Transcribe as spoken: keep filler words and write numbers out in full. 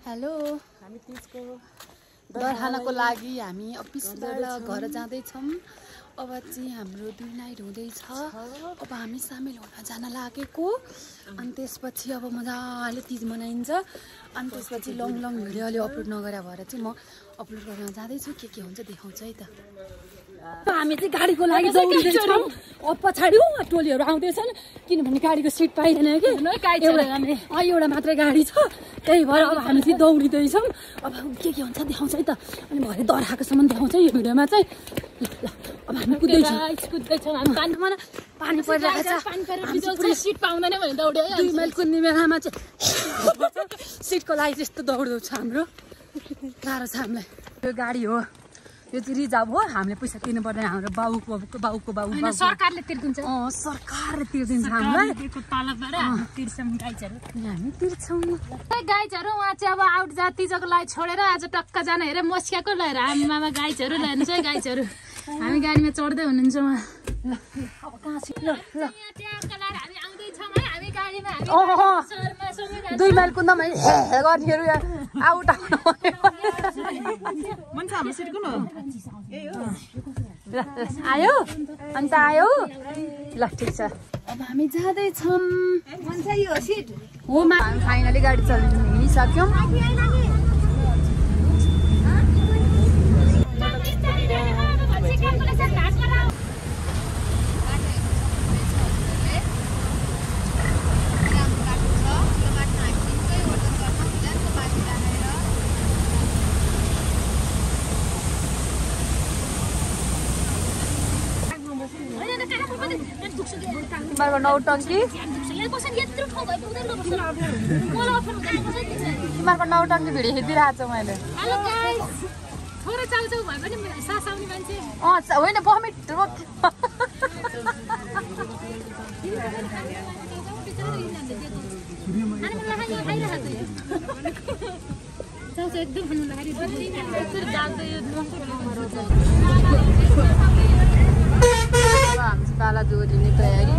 Hello, हामी तिजको दर खानको लागि हामी अफिसबाट घर जाँदैछौँ। अब चाहिँ हाम्रो दुई नाइट हुँदैछ। अब हामी सामेल हुन जान लागेको। अनि त्यसपछि अब मजाले तिज मनाइन्छ। अनि त्यसपछि लङ लङ भिडियो अलि अपलोड नगरे भएर चाहिँ म अपलोड गर्न जाँदैछु। के के हुन्छ देखाउँछ है त। हामी चाहिँ गाडीको लागि दौडिँदैछौँ। अब पछाडि टोलीहरू आउँदैछन् किनभने गाडीको सिट पाइँदैन कि एउटा मात्रै गाडी छ। त्यही भएर अब हामी चाहिँ दौडिँदैछौँ। अब के के हुन्छ देखाउँछ है त। अनि भरे दर खाएकोसम्म देखाउँछ यो भिडियोमा चाहिँ। अब हामी कुद्दैछौँ कुद्दैछौँ हामी पानीमा पानी परिरहेको छ। सिट पाउँदैन भने दौड्यो दुई माइल कुद्ने बेलामा चाहिँ सिटको लागि त्यस्तो दौड्दो छ हाम्रो। गाह्रो छ हामीलाई। यो गाडी हो, यो चाहिँ रिजर्भ हो। हामीले पैसा तिर्नु पर्दैन। हाम्रो बाउको बाउको बाउको बाउ सरकारले तिर्दिन्छ। अँ सरकारले तिर्दिन्छ हामीलाई। तलबबाट हामी तिर्छौँ गाइजहरू। हामी तिर्छौँ गाइजहरू। उहाँ चाहिँ अब आउट जातिजको लागि छोडेर आज टक्क जान हेरे मस्कियाको लिएर हामी मामा गाइजहरू ल्याउनु चाहिँ गाइजहरू। हामी गाडीमा चढ्दै हुनुहुन्छ उहाँ। अब कहाँ छ ल ल हामी आउँदैछौँ है। हामी गाडीमा दुई माइल कुद्दामा गर्नेहरू आउट आयो अन्त आयो ल ठिक छ। अब हामी जाँदैछौँ। हो हामी फाइनली गाडी चलाउनु हिँडिसक्यौँ। तिमीहरूको नौटङ्की तिमीहरूको नौटङ्की भिडियो हेरिदिरहेको छु मैले। अँ होइन भमिट हामी ताला जोडिने तयारी।